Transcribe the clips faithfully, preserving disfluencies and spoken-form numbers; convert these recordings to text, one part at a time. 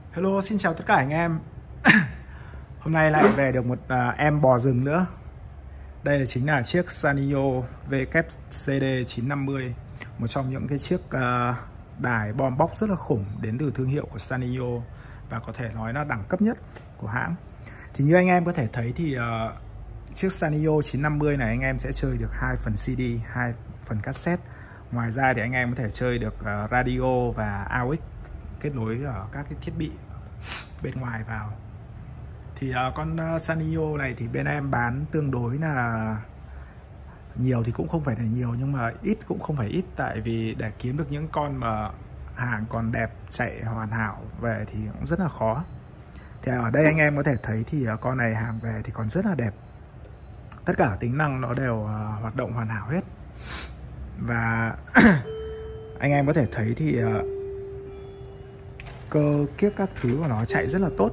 Hello, xin chào tất cả anh em. Hôm nay lại về được một uh, em bò rừng nữa. Đây là chính là chiếc Sanyo vê ca xê đê chín năm mươi, một trong những cái chiếc uh, đài bom bóc rất là khủng đến từ thương hiệu của Sanyo, và có thể nói là đẳng cấp nhất của hãng. Thì như anh em có thể thấy thì uh, chiếc Sanyo chín năm mươi này anh em sẽ chơi được hai phần xê đê, hai phần cassette. Ngoài ra thì anh em có thể chơi được uh, radio và a u ích kết nối ở các cái thiết bị bên ngoài vào. Thì uh, con uh, Sanyo này thì bên em bán tương đối là nhiều, thì cũng không phải là nhiều nhưng mà ít cũng không phải ít, tại vì để kiếm được những con mà hàng còn đẹp, chạy hoàn hảo về thì cũng rất là khó. Thì ở đây anh em có thể thấy thì uh, con này hàng về thì còn rất là đẹp, tất cả tính năng nó đều uh, hoạt động hoàn hảo hết. Và anh em có thể thấy thì uh, cơ kiếp các thứ của nó chạy rất là tốt.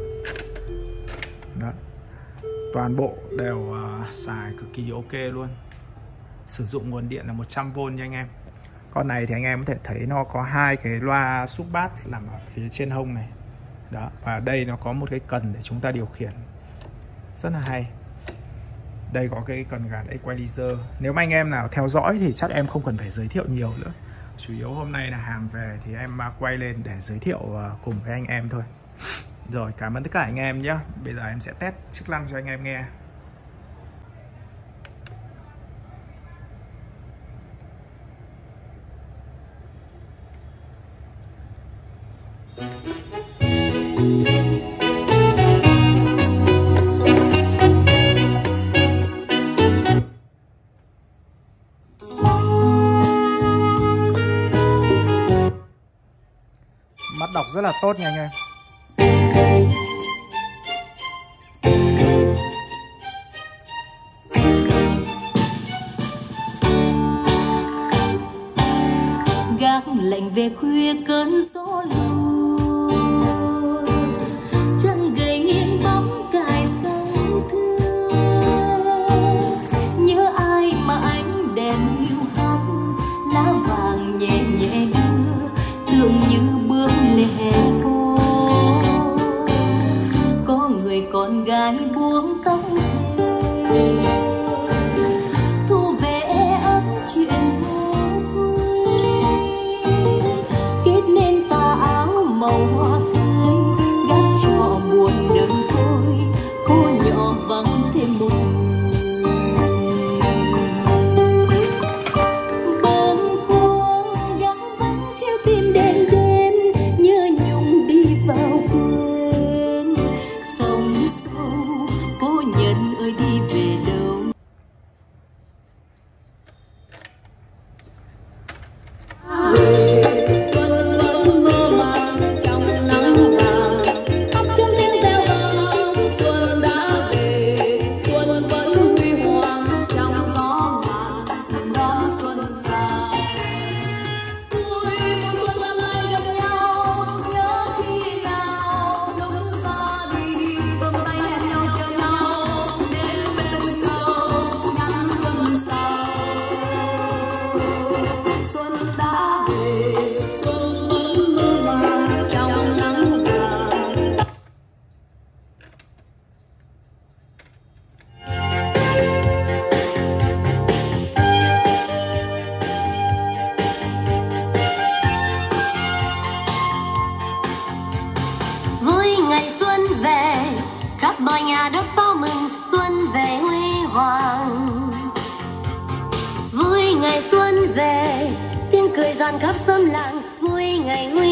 Đó. Toàn bộ đều uh, xài cực kỳ ok luôn. Sử dụng nguồn điện là một trăm vôn nha anh em. Con này thì anh em có thể thấy nó có hai cái loa sub bass nằm ở phía trên hông này. Đó, và đây nó có một cái cần để chúng ta điều khiển. Rất là hay. Đây có cái cần gạt equalizer. Nếu mà anh em nào theo dõi thì chắc em không cần phải giới thiệu nhiều nữa. Chủ yếu hôm nay là hàng về thì em quay lên để giới thiệu cùng với anh em thôi. Rồi, cảm ơn tất cả anh em nhé. Bây giờ em sẽ test chức năng cho anh em nghe. Mắt đọc rất là tốt nha anh em. Gác lạnh về khuya cơn gió lùa, chân gầy nghiêng bóng cài sông thương. Nhớ ai mà ánh đèn hiu hắt, lá vàng nhẹ nhẹ đưa, tưởng như bước lên hè phố. Có người con gái buông cong thề, thu về ấm chuyện vô vui, kết nên tà áo màu hoa tươi, gác cho buồn đơn côi, cô nhỏ vắng thêm một người. Bâng khuâng gắng vắng theo tim đêm đêm, nhớ nhung đi vào quên. Sông sâu cô nhân ơi đi về đâu. Khắp mọi nhà đất pháo mừng xuân về huy hoàng. Vui ngày xuân về, tiếng cười giòn khắp xóm làng. Vui ngày huy